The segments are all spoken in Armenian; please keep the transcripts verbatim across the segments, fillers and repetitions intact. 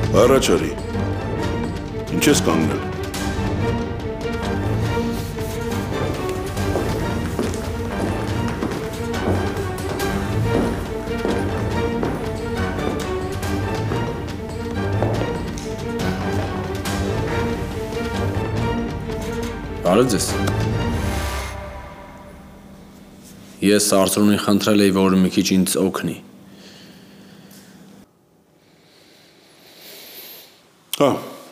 Առաջ արի։ Ինչ ես կանգնել։ Բարև ձեզ։ Ես Արծրունին խնդրել էի, որ մի քիչ ինձ օգնի։ Հա։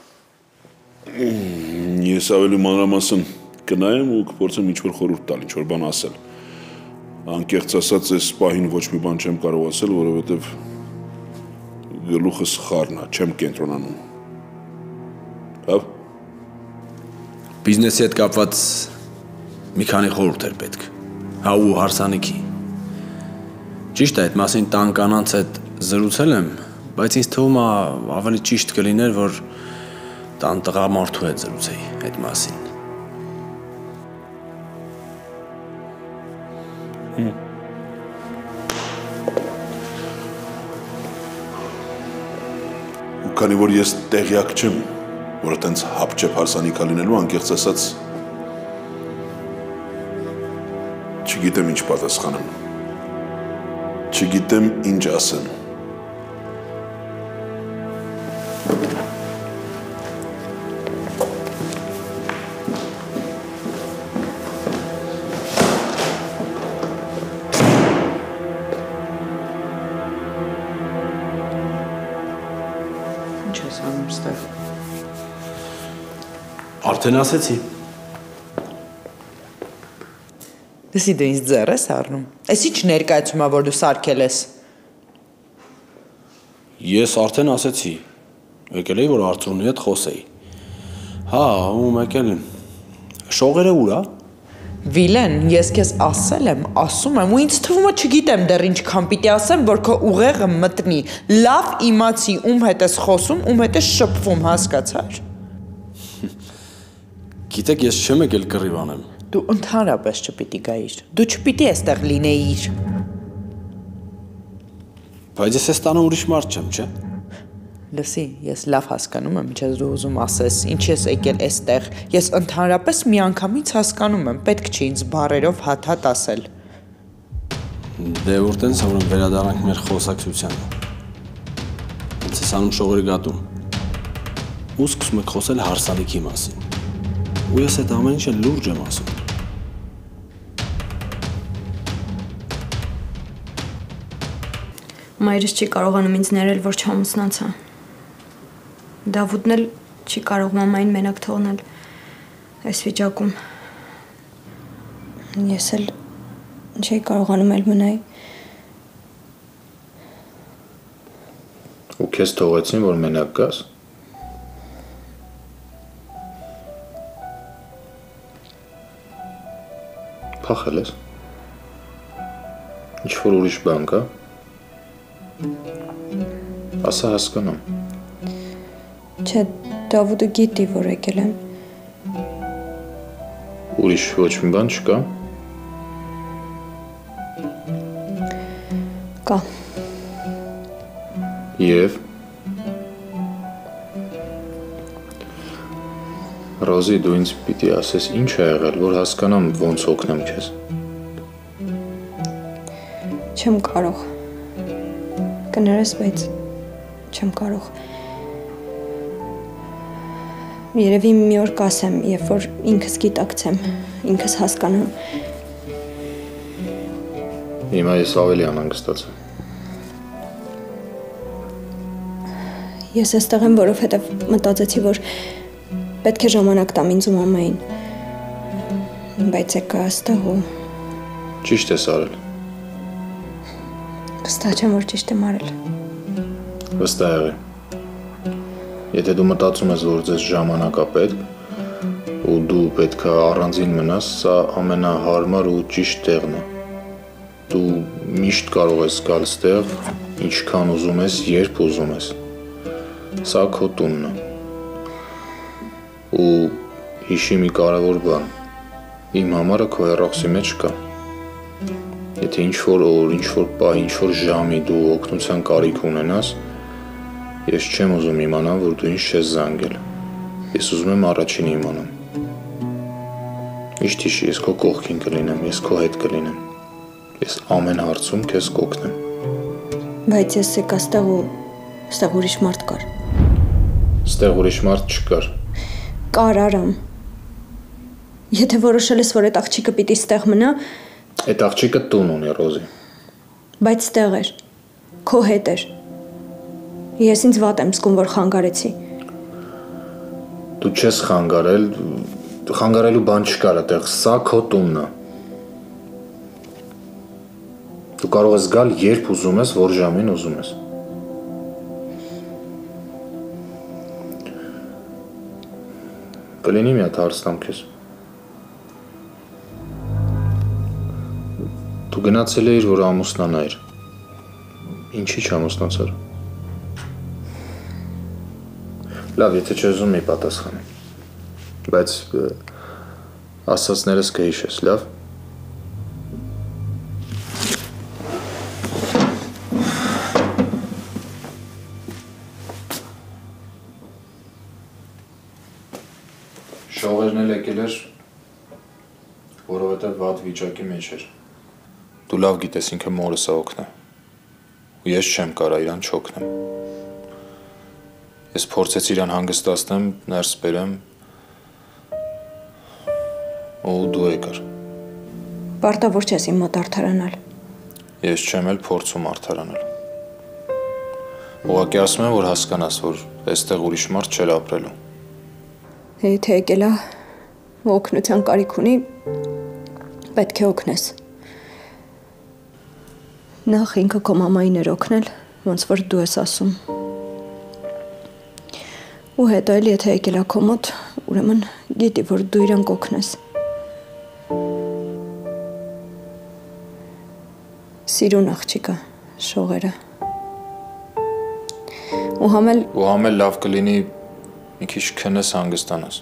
Ես ավելի մանրամասն կնայեմ ու կփորձեմ ինչ-որ խորհուրդ տալ, ինչ-որ բան ասել։ Անկեղծ ասած, այս պահին ոչ մի բան չեմ կարող ասել, որովհետև գլուխս խառն է, չեմ կենտրոնանում։ Հա։ Բիզնեսի հետ կապված մի քանի խորհուրդ էր պետք։ Հա ու հարսանիքի։ Ճիշտ է, այդ մասին տան կանանց հետ զրուցել եմ, բայց ինձ թվում է ավելի ճիշտ կլիներ, որ տան տղամարդու հետ զրուցեի այդ մասին։ Ու քանի որ ես տեղյակ չեմ, որ այտենց հապճեպ հարսանիքա լինելու, անկեղծ ասած չգիտեմ ինչ պատասխանեմ, չգիտեմ ինչ ասեմ։ Ինչ ես անում ստեղ։ Արդեն ասեցի։ Դեսի դու ինձ ձեռ ես առնում։ Էս ինչ ներկայացում է, որ դու սարքել ես։ Ես արդեն ասեցի։ Եկել էի, որ Արծրունի հետ խոսեի։ Հա, ու եկել եմ։ Շողերը ուր է։ Վիլեն, ես քեզ ասել եմ, ասում եմ, ու ինձ թվում է չգիտեմ դեռ ինչքան պիտի ասեմ, որ քո ուղեղը մտնի։ Լավ իմացի ում հետ ես խոսում, ում հետ ես շփվում, հասկացար։ Գիտեք, ես չեմ եկել կռիվ անեմ։ Դու ընդհանրապես չպիտի գայիր։ Դու չպիտի այստեղ լինեիր։ Բայց ես այս տանը ուրիշ մարդ չեմ, չէ՞։ Լսի, ես լավ հասկանում եմ, ինչ ես դու ուզում ասես, ինչ ես եկել այստեղ։ Ես ընդհանրապես միանգամից հասկանում եմ, պետք չի ինձ բառերով հատ-հատ ասել։ Դե որտենց որ վերադառնանք մեր խոսակցությանը։ Ինձ ես անում շողերը գատում։ Ու սկսում եք խոսել հարսանիքի մասին։ Ու ես այդ ամեն ինչը լուրջ եմ ասում։ Մայրս չի կարողանում ինձ ներել, որ չամուսնացա։ Դավութն էլ չի կարող մամային մենակ թողնել այս վիճակում։ Ես էլ չի կարողանում էլ մնայի։ Ու քեզ թողեցին, որ մենակ գաս։ Փախել ես։ Ինչ-որ ուրիշ բան կա։ Ասա հասկանում։ Չէ, Դավութը գիտի, որ եկել եմ։ Ուրիշ ոչ մի բան չկա։ Կա։ Եվ Ռոզի, դու ինձ պիտի ասես ինչ է եղել, որ հասկանամ ոնց օգնեմ քեզ։ Չեմ կարող։ Կներես, բայց չեմ կարող։ Երևի մի օր կասեմ, երբ որ ինքս գիտակցեմ, ինքս հասկանամ։ Հիմա ես ավելի անհանգստացա։ Ես այստեղ եմ, որովհետև մտածեցի, որ պետք է ժամանակ տամ ինձ ու մամային։ Բայց եկա այստեղ ու Ճիշտ ես արել։ վստահ չեմ, որ ճիշտ եմ արել։ Վստահ եղի։ Եթե դու մտածում ես, որ ձեզ ժամանակ է պետք ու դու պետք է առանձին մնաս, սա ամենահարմար ու ճիշտ տեղն է։ Դու միշտ կարող ես գալ ստեղ, ինչքան ուզում ես, երբ ուզում ես։ Սա քո տունն է։ Ու հիշի մի կարևոր բան։ Իմ համարը քո հեռախոսի մեջ կա։ Եթե ինչ-որ օր, ինչ-որ պահ, ինչ-որ ժամի դու օգնության կարիք ունենաս, Ես չեմ ուզում իմանալ, որ դու ինձ չես զանգել։ Ես ուզում եմ առաջինը իմանամ։ Միշտ հիշի, ես քո կողքին կլինեմ, ես քո հետ կլինեմ։ Ես ամեն հարցում քեզ կօգնեմ։ Բայց ես եկա ստեղ ու ստեղ ուրիշ մարդ կար։ Ստեղ ուրիշ մարդ չկար։ Կար, Արամ։ Եթե որոշել ես, որ այդ աղջիկը պիտի ստեղ մնա, այդ աղջիկը տուն ունի, Ռոզի։ Բայց ստեղ էր, քո հետ էր։ Ես ինձ վատ եմ զգում, որ խանգարեցի։ Դու չես խանգարել, խանգարելու բան չկար այդտեղ, սա քո տունն է։ Դու կարող ես գալ, երբ ուզում ես, որ ժամին ուզում ես։ Կլինի մի հատ հարց տամ քեզ։ Դու գնացել էիր, որ ամուսնանայիր։ Ինչի՞ չամուսնացար։ Լավ, եթե չես ուզում մի պատասխանի։ Բայց ասածներս կհիշես, լավ։ Շողերն էլ եկել էր, որովհետև վատ վիճակի մեջ էր։ Դու լավ գիտես ինքը մորս է օգնա։ Ու ես չեմ կարա իրան չօգնեմ։ Ես փորձեցի իրան հանգստացնեմ, ներս բերեմ, ու դու եկար։ Պարտավոր չես իմ մոտ արդարանալ։ Ես չեմ էլ փորձում արդարանալ։ Ուղղակի ասում եմ, որ հասկանաս, որ այստեղ ուրիշ մարդ չէր ապրելու։ Եթե եկել է, օգնության կարիք ունի, պետք է օգնես։ Նախ ինքը քո մամային էր օգնել, ոնց որ դու ես ասում։ Ու հետո էլ եթե եկել է քո մոտ, ուրեմն գիտի, որ դու իրան կօգնես։ Սիրուն աղջիկը, շողերը։ Ու համել Ու համել լավ կլինի մի քիչ քնես հանգստանաս։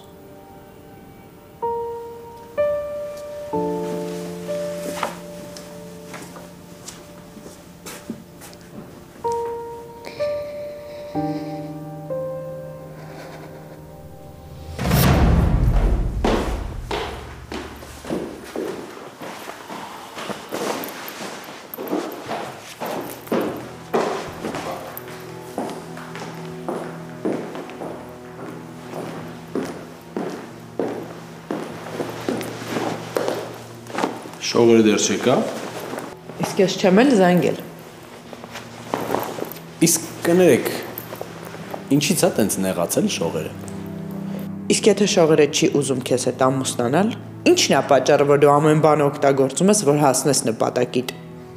Շողերը դեռ չեկա։ Իսկ ես չեմ էլ զանգել։ Իսկ կներեք, ինչի՞ց է տենց նեղացել շողերը։ Իսկ եթե շողերը չի ուզում քեզ հետ ամուսնանալ, ի՞նչն է պատճառը, որ դու ամեն բան օգտագործում ես, որ հասնես նպատակիդ։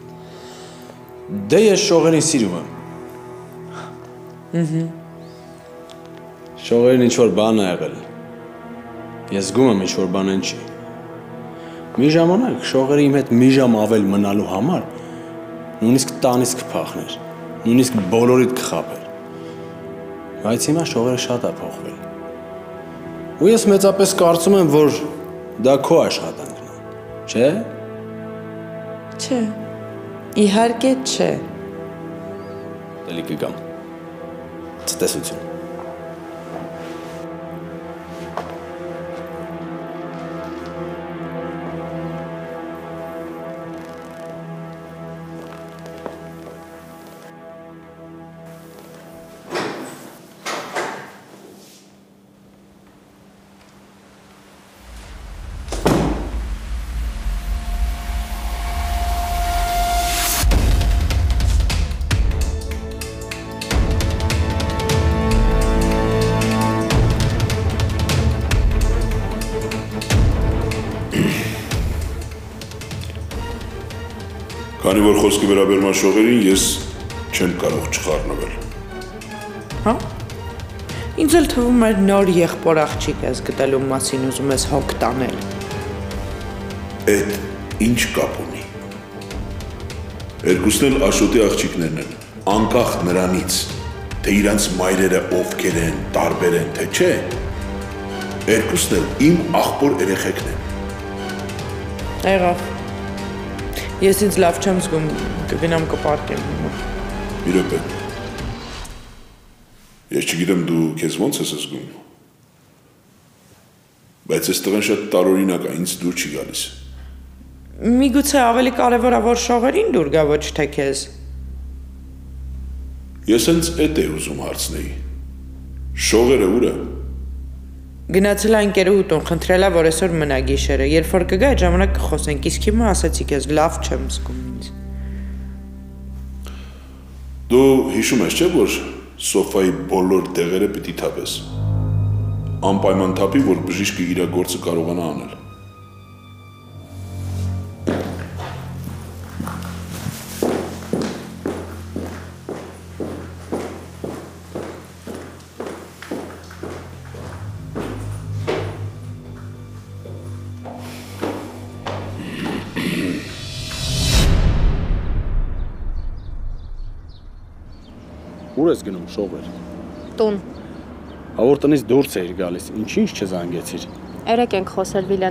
Դե ես շողերին սիրում եմ։ Ահա։ Շողերին ինչ-որ բան է եղել։ Ես զգում եմ ինչ-որ բան են չի։ Մի ժամանակ շողերը իմ հետ մի ժամ ավել մնալու համար նույնիսկ տանից կփախներ, նույնիսկ բոլորիդ կխաբեր։ Բայց հիմա շողերը շատ է փոխվել։ Ու ես մեծապես կարծում եմ, որ դա քո աշխատանքն է, չէ՞։ Չէ։ Իհարկե չէ։ Դելի կգամ։ Ցտեսություն։ Քանի որ խոսքի վերաբերման շողերին ես չեմ կարող չխառնվել։ Հա։ Ինձ էլ թվում էր նոր եղբոր աղջիկ ես գտելու մասին ուզում ես հոգ տանել։ Էդ ինչ կապ ունի։ Երկուսն էլ Աշոտի աղջիկներն են, անկախ նրանից, թե իրանց մայրերը ովքեր են, տարբեր են, թե չէ։ Երկուսն էլ իմ աղբոր երեխեքն են։ Եղավ։ Ես ինձ լավ չեմ զգում, կգնամ կպարտեմ։ Մի րոպե։ Ես չգիտեմ դու քեզ ոնց ես զգում։ Բայց այս տղան շատ տարօրինակ է, ինձ դուր չի գալիս։ Միգուցե ավելի կարևոր է որ շողերին դուր գա ոչ թե քեզ։ Ես հենց էդ է ուզում հարցնեի։ Շողերը ուր է։ Գնացել է ընկերուհուտուն, խնդրել է որ այսօր մնա գիշերը, երբ որ կգա այդ ժամանակ կխոսենք, իսկ հիմա ասացի քեզ լավ չեմ զգում ինձ։ Դու հիշում ես չէ՞ որ սոֆայի բոլոր տեղերը պիտի թափես։ Անպայման թափի, որ բժիշկը իր գործը կարողանա անել։ Ուր ես գնում շողեր։ Տուն։ Ավոր տնից դուրս էիր գալիս, ինչ-ինչ չզանգեցիր։ Երեք ենք խոսել Վիլեն։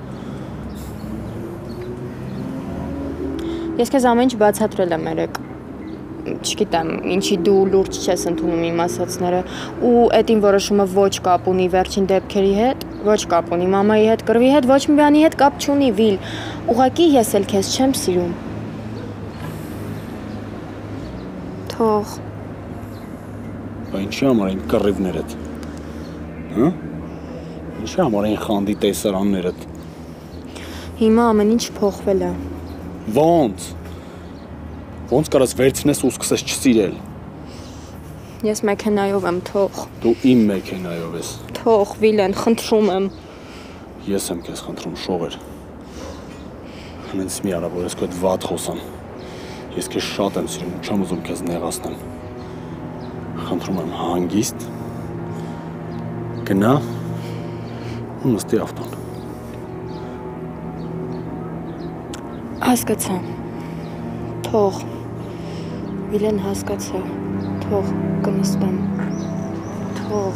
Ես քեզ ամեն ինչ բացատրել եմ երեք։ Չգիտեմ, ինչի դու լուրջ չես ընդունում իմ ասածները, ու այդին որոշումը ոչ կապ ունի վերջին դեպքերի հետ, ոչ կապ ունի մամայի հետ, կռվի հետ, ոչ մի բանի հետ կապ չունի, Վիլ։ Ուղղակի ես էլ քեզ չեմ սիրում։ Թող։ Բա ինչի համար են կռիվներդ։ Հա՞։ Ինչի համար են խանդի տեսարաններդ։ Հիմա ամեն ինչ փոխվել է։ Ոնց։ Ոնց կարաս վերցնես ու սկսես չսիրել։ Ես մեքենայով եմ, թող։ Դու իմ մեքենայով ես։ Թող, Վիլեն, խնդրում եմ։ Ես եմ քեզ խնդրում շողեր։ Հենց մի արա որ ես քո հետ վատ խոսամ։ Ես քեզ շատ եմ սիրում ու չեմ ուզում քեզ նեղացնել։ Խնդրում եմ հանգիստ գնա ու նստի ավտոն։ Հասկացա։ Թող։ Վիլեն հասկացա։ Թող կնստեմ։ Թող։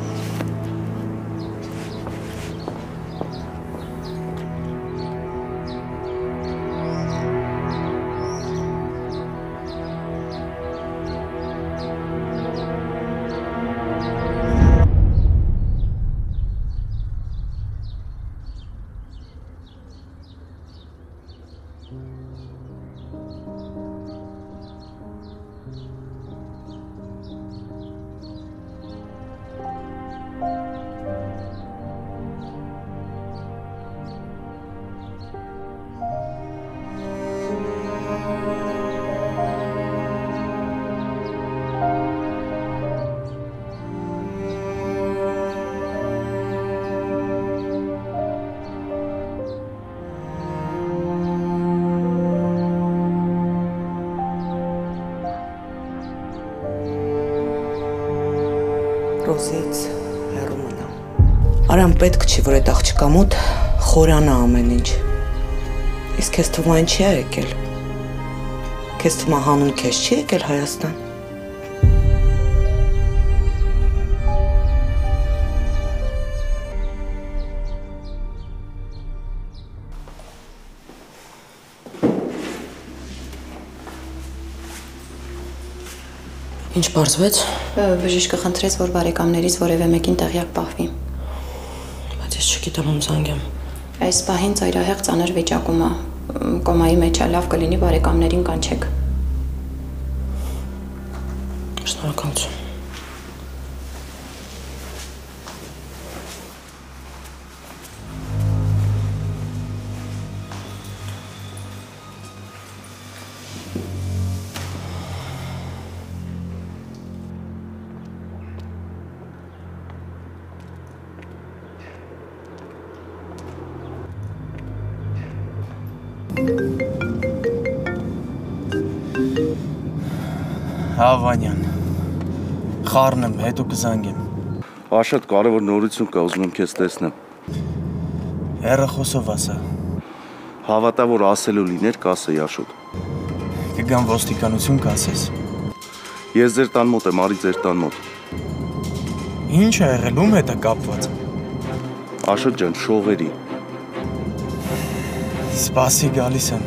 Ռոզից հեռու մնա։ Արամ պետք չի, որ այդ աղջկա մոտ խորանա ամեն ինչ։ Իսկ քեզ թվում այն չի եկել։ Քեզ թվում հանուն քեզ չի եկել Հայաստան։ Ինչ բարձվեց։ Բժիշկը խնդրեց, որ բարեկամներից որևէ մեկին տեղյակ պահվի։ Բայց ես չգիտեմ ում զանգեմ։ Այս պահին ծայրահեղ ծանր վիճակում է։ Կոմայի մեջ է, լավ կլինի բարեկամներին կանչեք։ Շնորհակալություն։ Հա Վանյան, խառն եմ, հետո կզանգեմ։ Շատ կարևոր նորություն կա, ուզում եմ քեզ տեսնեմ։ Հեռախոսով ասա։ Հավատա, որ ասելու լիներ, կասեի Աշոտ։ Կգամ ոստիկանություն կասես։ Ես ձեր տան մոտ եմ, արի ձեր տան մոտ։ Ինչ է եղել, ում հետ է կապված։ Աշոտ ջան, շողերի։ Սպասի գալիս եմ։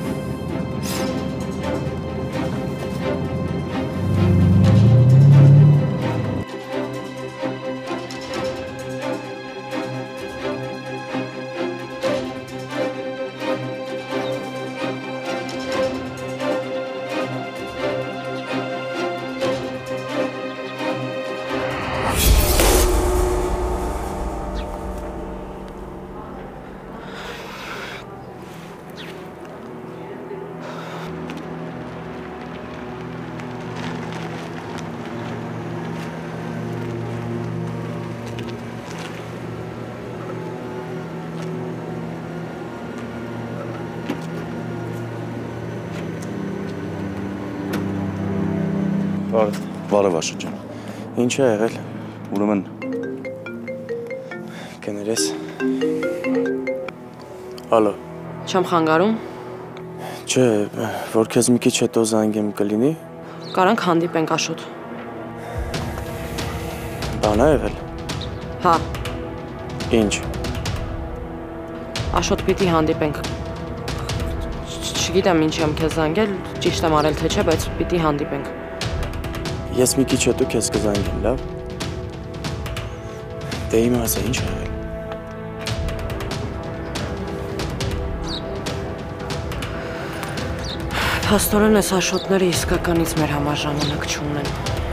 Բարև։ Բարև Աշոտ ջան։ Ինչ է եղել։ Ուրեմն կներես։ Ալո։ Չեմ խանգարում։ Չէ, որ քեզ մի քիչ հետո զանգեմ կլինի։ Կարանք հանդիպենք Աշոտ։ Բան է եղել։ Հա, Ինչ։ Աշոտ պիտի հանդիպենք։ Չգիտեմ ինչ եմ քեզ զանգել, ճիշտ եմ արել թե չէ, բայց պիտի հանդիպենք։ Ես մի քիչ հետո քեզ կզանգեմ, լավ։ Դե իմ ասա ինչ է եղել։ Փաստորեն այս Աշոտները իսկականից մեր համար ժամանակ չունեն։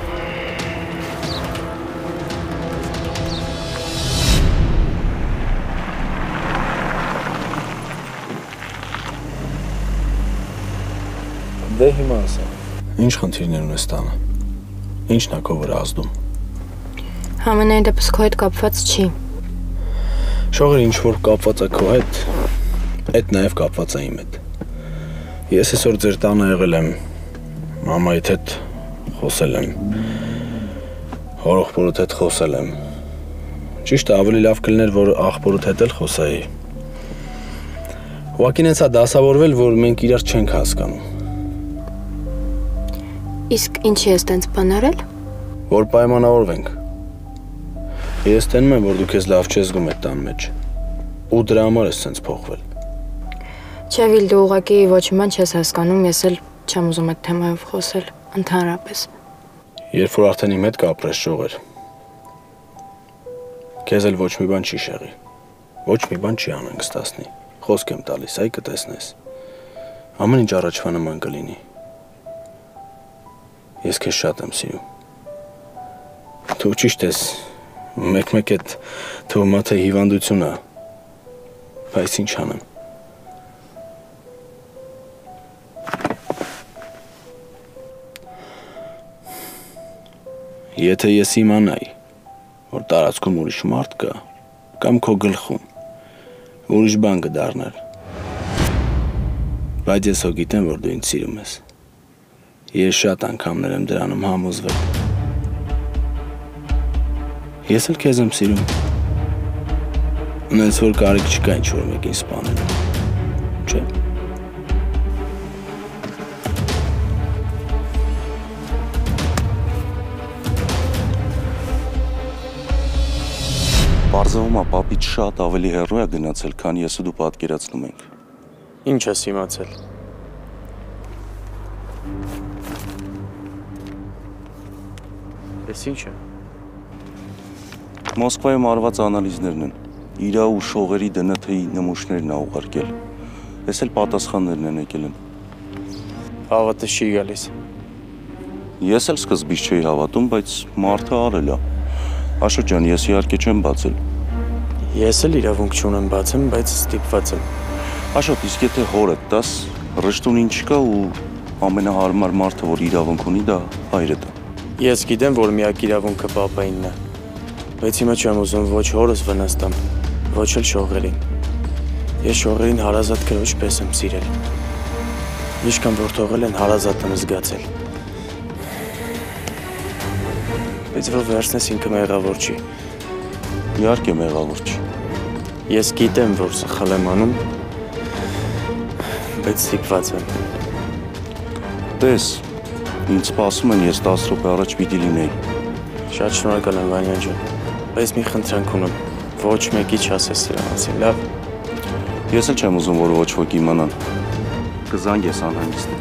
Դե հիմա ասա։ Ինչ խնդիրներ ունես տանը։ Ինչն է քո վրա ազդում։ Համենայն դեպս քո հետ կապված չի։ Շողեր ինչ որ կապված է քո հետ, այդ նաև կապված է իմ հետ։ Ես այսօր ձեր տանը եղել եմ, մամայիդ հետ խոսել եմ, հորեղբորդ հետ խոսել եմ։ Ճիշտ է, ավելի լավ կլիներ, որ աղբորդ հետ էլ խոսայի։ Ուղղակի ինձ է դասավորվել, որ մենք իրար չենք հասկանում։ Իսկ ինչի ես տենց բան արել։ Որ պայմանավորվենք։ Ես տենում եմ, որ դու քեզ լավ չես զգում այդ տան մեջ։ Ու դրա համար ես սենց փոխվել։ Չէ, Վիլ, դու ուղղակի ոչ մի բան չես հասկանում, ես էլ չեմ ուզում այդ թեմայով խոսել, ընդհանրապես։ Երբ որ արդեն իմ հետ կապրես շողեր, քեզ էլ ոչ մի բան չի շեղի, ոչ մի բան չի անհանգստացնի, խոսք եմ տալիս, այ կտեսնես, ամեն ինչ առաջվա նման կլինի, ես քեզ շատ եմ սիրում, դու ճիշտ ես, մեկ-մեկ էդ թվում է թե հիվանդություն է, բայց ինչ անեմ։ Եթե ես իմանայի, որ տարածքում ուրիշ մարդ կա, կամ քո գլխում, ուրիշ բան կդառներ, բայց ես հո գիտեմ, որ դու ինձ սիրում ես, ես շատ անգամներ եմ դրանում համոզվել, ես էլ քեզ եմ սիրում, ունես որ կարիք չկա ինչ-որ մեկին սպանելու, չէ։ Պարզվում է պապից շատ ավելի հեռու է գնացել, քան ես ու դու պատկերացնում ենք։ Ինչ ես իմացել։ Ես ինչ է։ Մոսկվայում արված անալիզներն են։ Իրա ու շողերի դեն թե-ի նմուշներն ա ուղարկել։ Ես էլ պատասխաններն են եկել են։ Հավատը չի գալիս։ Ես էլ սկզբից չէի հավատում, բայց մարդը արել է։ Աշոտ ջան, ես իհարկե չեմ բացել։ Ես էլ իրավունք չունեմ բացեմ, բայց ստիպված եմ։ Աշոտ, իսկ եթե հորդ տաս, ռշտուն ինչ կա ու ամենահարմար մարդը, որ իրավունք ունի, դա հայրդ է։ Ես գիտեմ, որ միակ իրավունքը պապայինն է, բայց հիմա չեմ ուզում ոչ հորս վնաստամ, ոչ էլ շողերին։ Ես շողերին հարազատ քրոջ պես եմ սիրել։ Ինչքան որ թողել են, հարազատ եմ զգացել։ Բայց որ վերցնես ինքը մեղավոր չի։ Իհարկե մեղավոր չի։ Ես գիտեմ, որ սխալ եմ անում, բայց ստիպված եմ։ Տես, ինձ սպասում են, ես տասը րոպե առաջ պիտի լինեի։ Շատ շնորհակալ եմ, Վանյան ջան, բայց մի խնդրանք ունեմ, ոչ մեկի չասես սրա մասին, լավ։ Ես էլ չեմ ուզում, որ ոչ ոք իմանան։ Կզանգես անհանգիստ։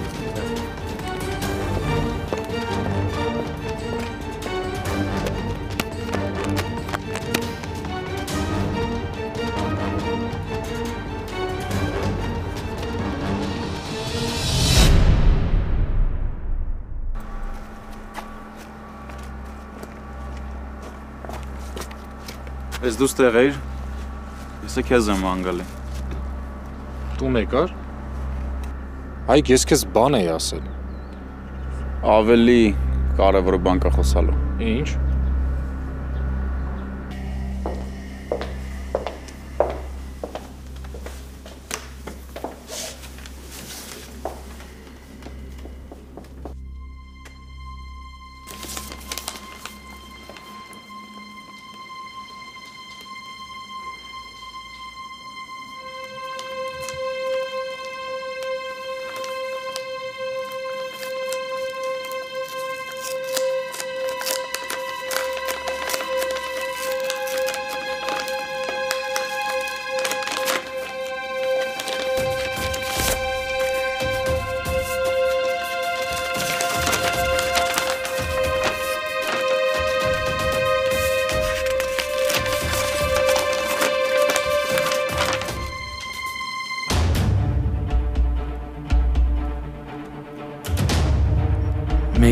Ես դու ստեղ էիր, ես է քեզ եմ անգալի։ Տուն եկար։ Այք ես քեզ բան էի ասել։ Ավելի կարևոր բան կա խոսալու։ Ինչ։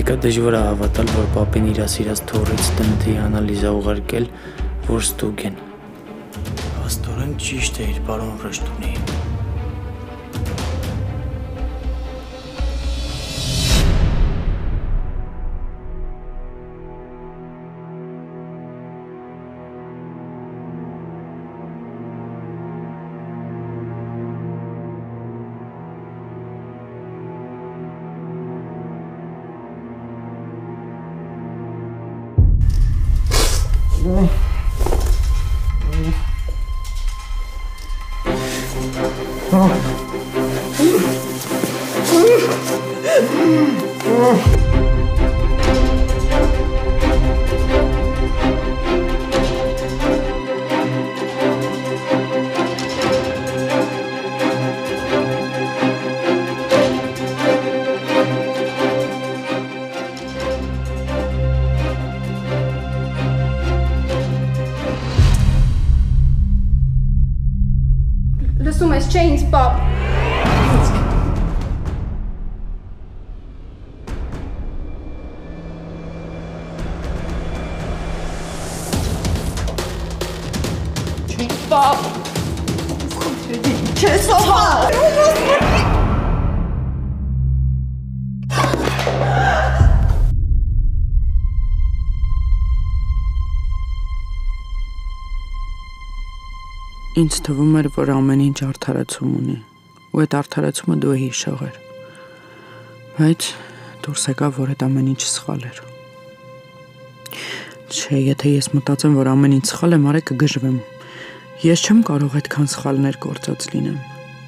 Եկա դժվար է հավատալ, որ պապին իր սիրած թորից տնտի անալիզա ուղարկել, որ ստուգ են։ Աստորեն ճիշտ է իր պարոն Ռշտունի։ Լսում ես, չէ ինձ պապ։ Չէ պապ։ Չէ սովա։ Ինձ թվում էր, որ ամեն ինչ արդարացում ունի, ու այդ արդարացումը դու էի շողեր, բայց դուրս եկավ, որ այդ ամեն ինչ սխալ էր։ Չէ, եթե ես մտածեմ, որ ամեն ինչ սխալ եմ, արե կգժվեմ, ես չեմ կարող այդքան սխալներ գործած լինեմ։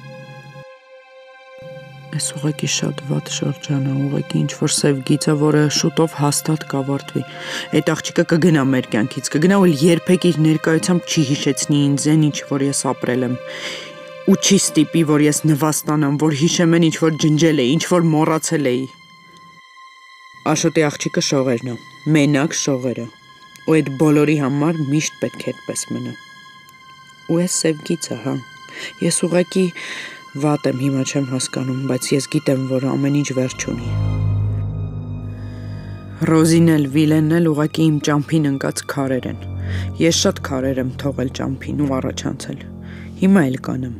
Այս ուղղակի շատ վատ շրջան է, ուղղակի ինչ-որ սև գիծ է, որը շուտով հաստատ կավարտվի։ Այդ աղջիկը կգնա մեր կյանքից, կգնա ու երբեք իր ներկայությամբ չի հիշեցնի ինձ այն, ինչ որ ես ապրել եմ։ Ու չի ստիպի, որ ես նվաստանամ, որ հիշեմ այն, ինչ որ ջնջել էի, ինչ որ մոռացել էի։ Աշոտի աղջիկը շողերն է, մենակ շողերը։ Ու այդ բոլորի համար միշտ պետք է այդպես մնա։ Ու այս սև գիծը, հա։ Ես ուղղակի վատ եմ, հիմա չեմ հասկանում, բայց ես գիտեմ, որ ամեն ինչ վերջ ունի։ Ռոզին էլ, Վիլենն էլ ուղղակի իմ ճամփին ընկած քարեր են։ Ես շատ քարեր եմ թողել ճամփին ու առաջանցել։ Հիմա էլ կանեմ։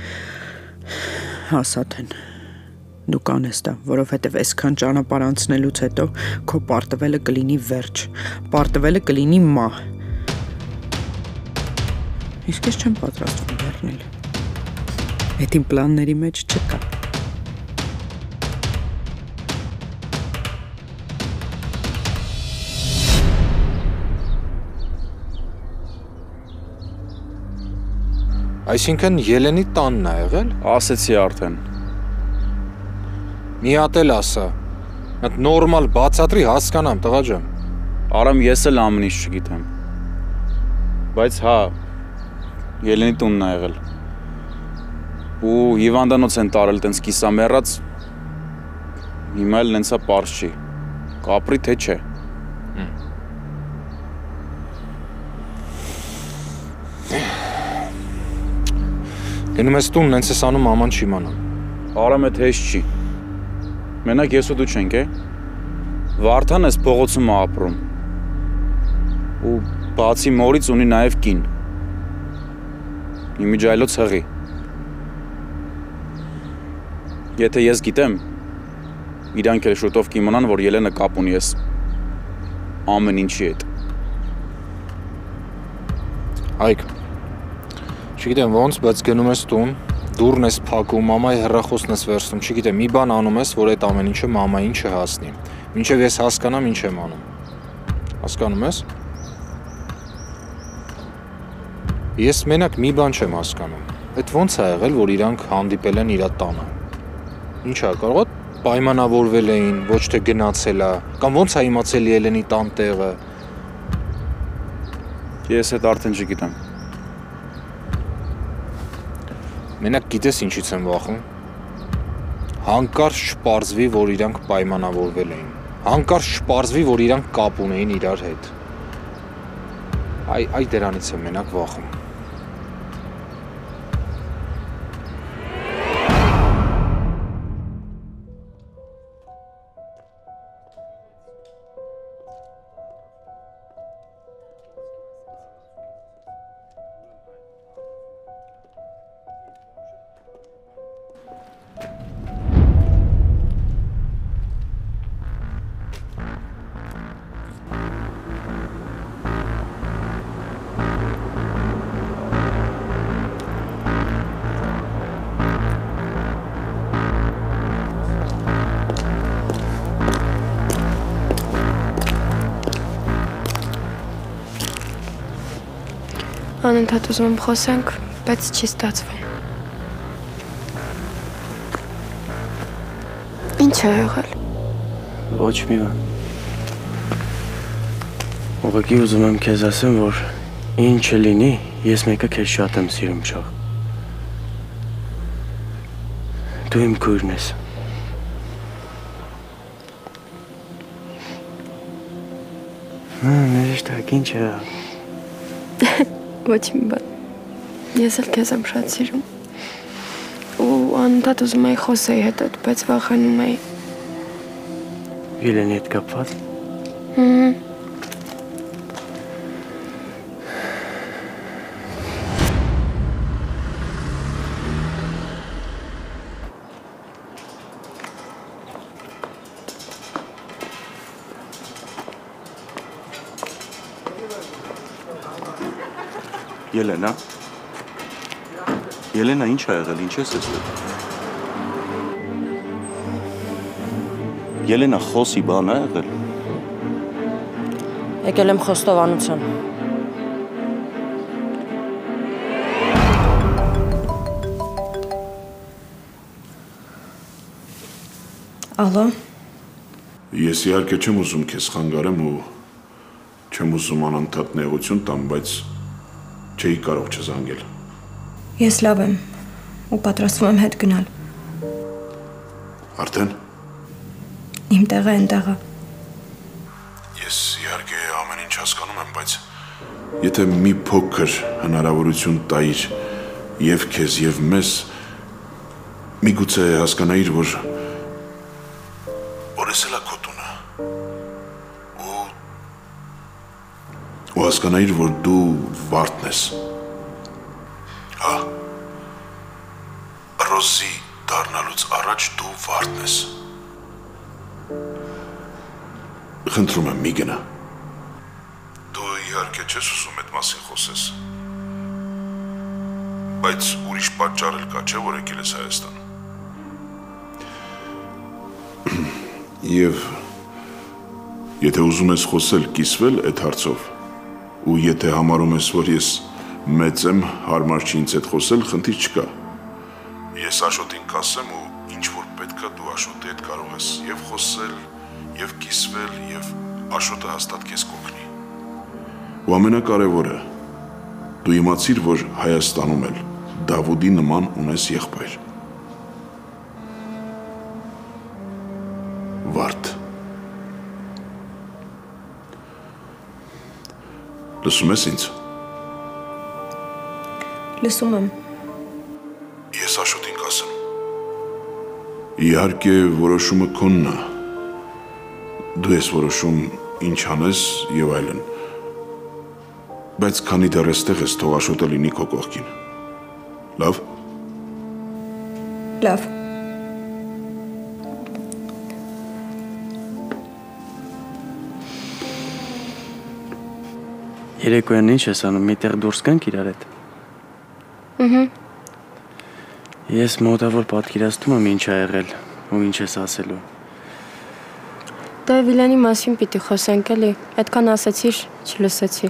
Հասաթեն, դու կանես դա, որովհետև այսքան ճանապարհ անցնելուց հետո քո պարտվելը կլինի վերջ, պարտվելը կլինի մահ։ Իսկ ես չեմ պատրաստվում վերնել։ Այդ իմ պլանների մեջ չկա։ Այսինքն Ելենի տանն է եղել։ Ասեցի արդեն։ Մի հատ էլ ասա։ Այդ նորմալ բացատրի հասկանամ, տղա ջան։ Արամ, ես էլ ամեն ինչ չգիտեմ։ Բայց հա, Ելենի տունն է եղել։ Ու հիվանդանոց են տարել տենց կիսամեռած, հիմա էլ նենցա պարզ չի, կապրի թե չէ։ Գնում ես տուն, նենց ես անում աման չի մանամ։ Արամ էդ հեշտ չի, մենակ ես ու դու չենք է, Վարդան ես փողոցում է ապրում, ու բացի մորից ունի նաև կին, իմիջայլոց հղի։ Եթե ես գիտեմ, իրանք էլ շուտով կիմանան, որ Ելենը կապ ունի ես ամեն ինչի հետ։ Այք, չգիտեմ ոնց, բայց գնում ես տուն, դուրն ես փակում, մամայի հեռախոսն ես վերցնում, չգիտեմ, մի բան անում ես, որ այդ ամեն ինչը մամային չհասնի։ Մինչև ես հասկանամ ինչ եմ անում։ Հասկանում ես։ Ես մենակ մի բան չեմ հասկանում։ Այդ ոնց է եղել, որ իրանք հանդիպել են իր տանը։ Ինչ է, կարող է պայմանավորվել էին, ոչ թե գնացել է, կամ ոնց է իմացել Ելենի տան տեղը։ Ես այդ արդեն չգիտեմ։ Մենակ գիտես ինչից եմ վախում։ Հանկարծ չպարզվի, որ իրանք պայմանավորվել էին։ Հանկարծ չպարզվի, որ իրանք կապ ունեին իրար հետ։ Այ այ դրանից եմ մենակ վախում։ Անընդհատ ուզում եմ խոսենք, բայց չի ստացվում։ Ինչ է եղել։ Ոչ մի բան։ Ուղղակի ուզում եմ քեզ ասեմ, որ ինչը լինի, ես մեկը քեզ շատ եմ սիրում, չաղ։ Դու իմ քույրն ես։ Ներեշտակ, ինչ է։ Ոչ մի բան։ Ես էլ քեզ եմ շատ սիրում։ Ու անընդհատ ուզում էի խոսեի հետդ, բայց վախենում էի։ Ելենի հետ կապված։ Հմ։ Ելենա։ Ելենա, ինչ ա եղել, ինչ ես էստեղ։ Ելենա, խոսի բան ա եղել։ Եկել եմ խոստովանության։ Ալո։ Ես իհարկե չեմ ուզում քեզ խանգարեմ ու չեմ ուզում անընդհատ նեղություն տամ, բայց չէի կարող չզանգել։ Ես լավ եմ ու պատրաստվում եմ հետ գնալ։ Արդեն։ Իմ տեղը այնտեղը։ Ես իհարկե ամեն ինչ հասկանում եմ, բայց եթե մի փոքր հնարավորություն տայիր եւ քեզ եւ մեզ, միգուցե հասկանայիր, որ որ ես էլ քո տունը։ Ու ու հասկանայիր, որ դու վարդն ես։ Հա։ Ռոզի դառնալուց առաջ դու վարդն ես։ Խնդրում եմ, մի գնա։ Դու իհարկե չես ուզում այդ մասին խոսես։ Բայց ուրիշ պատճառ էլ կա, չէ, որ եկել ես Հայաստան։ Եվ եթե ուզում ես խոսել, կիսվել այդ հարցով, ու եթե համարում ես, որ ես մեծ եմ, հարմար չի ինձ հետ խոսել, խնդիր չկա։ Ես Աշոտին կասեմ ու ինչ որ պետք է դու Աշոտի հետ կարող ես եւ խոսել, եւ կիսվել, եւ Աշոտը հաստատ քեզ կօգնի։ Ու ամենակարևորը, դու իմացիր, որ Հայաստանում էլ Դավուդի նման ունես եղբայր։ Վարդ։ Լսում ես ինձ։ Լսում եմ։ Ես Աշոտին կասեմ։ Իհարկե որոշումը քոնն է։ Դու ես որոշում ինչ անես եւ այլն։ Բայց քանի դեռ էստեղ ես, թող Աշոտը լինի քո կողքին։ Լավ։ Լավ։ Երեկոյան ինչ ես անում, միտեղ դուրս գանք իրար հետ։ Ահա։ Ես մոտավոր պատկերացնում եմ ինչ ա եղել ու ինչ ես ասելու։ Դե Վիլյանի մասին պիտի խոսենք էլի, այդքան ասեցիր, չլսեցի։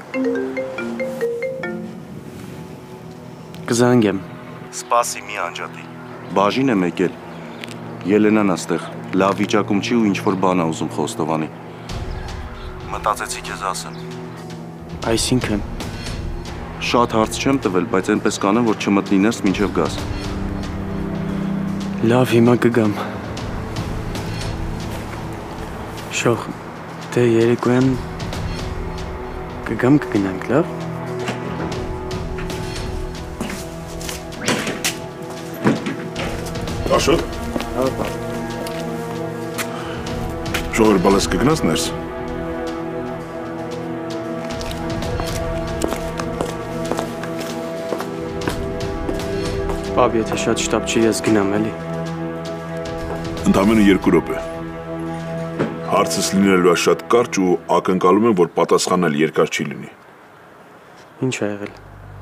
Կզանգեմ։ Սպասի մի անջատի։ Բաժին եմ եկել։ Ելենան աստեղ, լավ վիճակում չի ու ինչ-որ բան ա ուզում խոստովանի։ Մտածեցի քեզ ասեմ։ Այսինքն Շատ հարց չեմ տվել, բայց այնպես կանեմ, որ չմտնի ներս մինչև գաս։ Լավ, հիմա կգամ։ Շոխ, դե երեկոյան կգամ կգնանք, լավ։ Աշոտ։ Հա։ Շողեր բալես կգնաս ներս։ Պապ, եթե շատ շտապ չի, ես գնամ էլի։ Ընդամենը երկու րոպե։ Հարցս լինելու է շատ կարճ ու ակնկալում եմ, որ պատասխանել երկար չի լինի։ Ինչ ա եղել։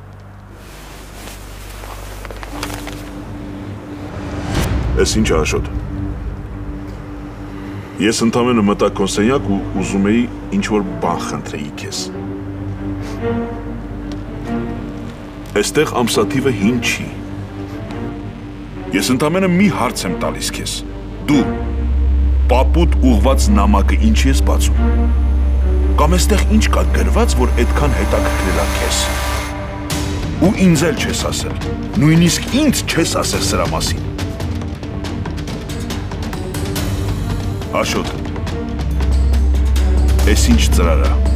Էս ինչ է Աշոտ։ Ես ընդամենը մտա կոնսենյակ ու ուզում էի ինչ-որ բան խնդրեի քեզ։ Այստեղ ամսաթիվը հին չի։ Ես ընդամենը մի հարց եմ տալիս քեզ։ Դու պապուտ ուղված նամակը ինչի ես բացում։ Կամ այստեղ ինչ կա գրված, որ այդքան հետաքրքրել է քեզ։ Ու ինձ էլ չես ասել։ Նույնիսկ ինձ չես ասել սրա մասին։ Աշոտ, ես ինչ ծրար է։